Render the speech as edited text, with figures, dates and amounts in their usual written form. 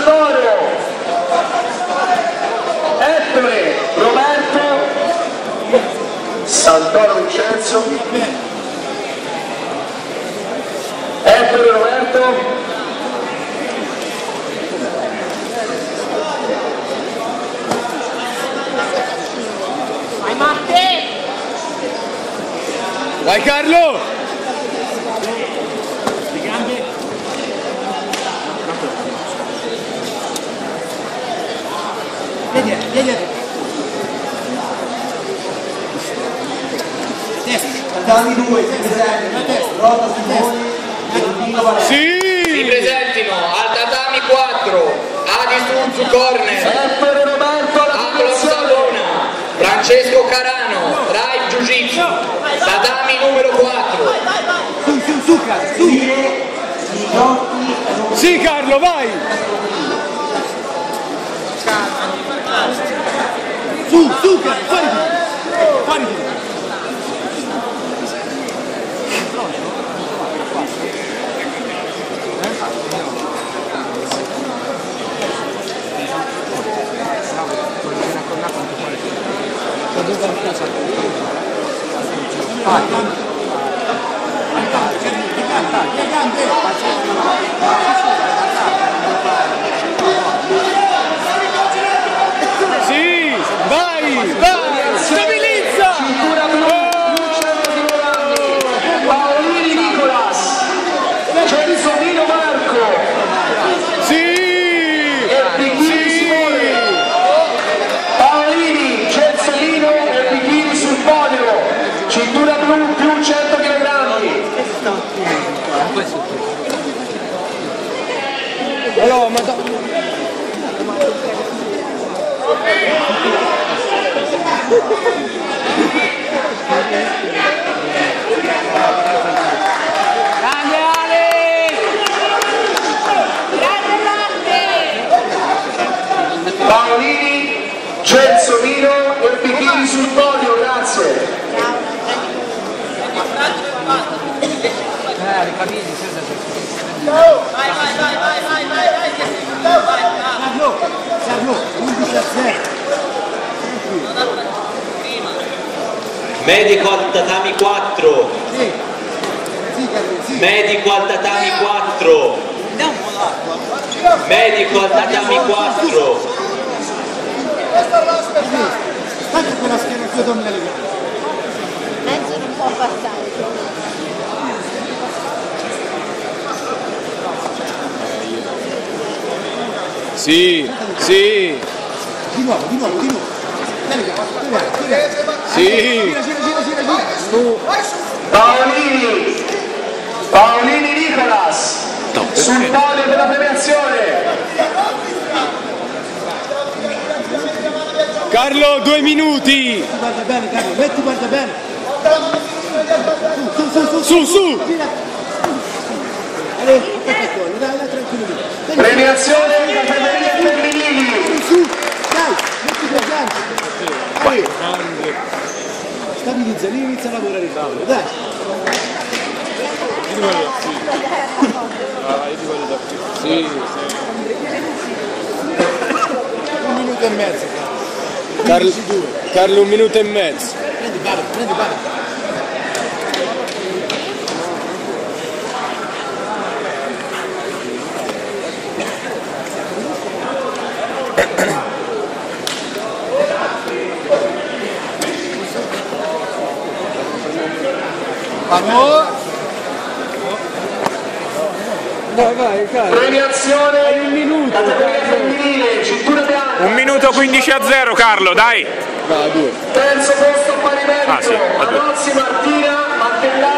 Santoro, Ettore Roberto, Santoro Vincenzo, Ettore Roberto, vai Matte! Vai Carlo! Le gambe! Vedi, vedi! Danni 2, si presentino, Rota Simoni e Rubino Valente. Sì! Si presentino al tatami 4, Adi Struzzu corner, Ettore Roberto alla Angelo Savona, Francesco Carano, Rai Jiu Jitsu, tatami numero 4. Su, Carlo, su! Sì Carlo, vai! Su, Carlo, fuori di lì! Sì! Vai! Vai! Stabilizza! cintura blu, Paolini Nicolas, Cenzolino Marco Sì! e Bicchini Simone. Paolini, Cenzolino e Bicchini sul podio, cintura blu più 100 kg. Allora, ma Grande Ale! Grande Matte! Paolini, Cenzolino e Bicchini sul podio, grazie. Le camini, vai! Carlo, 11 a 0. Medico al tatami 4, Sì, Carlo, sì. medico al tatami 4, medico al tatami 4. Stacca quella schiena che torna le gambe. Mezzo non può passare. sì! Sì! Di nuovo. Sì! Paolini Nicolas sul podio della premiazione. Carlo, 2 minuti! Guarda bene, Carlo, guarda bene. Su! Allora, dai, tranquillo. Premiazione categorie femminili. Su, dai, metti più stabilizza, lì inizia a lavorare il tavolo, dai. Sì! 1 minuto e mezzo, Carlo, 1 minuto e mezzo! prendi palo. Vai, Carlo! Premiazione Un minuto! categoria femminile, cintura bianca. 1 minuto 15 a 0 Carlo, dai! Va, 2! Terzo posto pari merito, Ah, sì, a due. Anozzi Martina, Martellani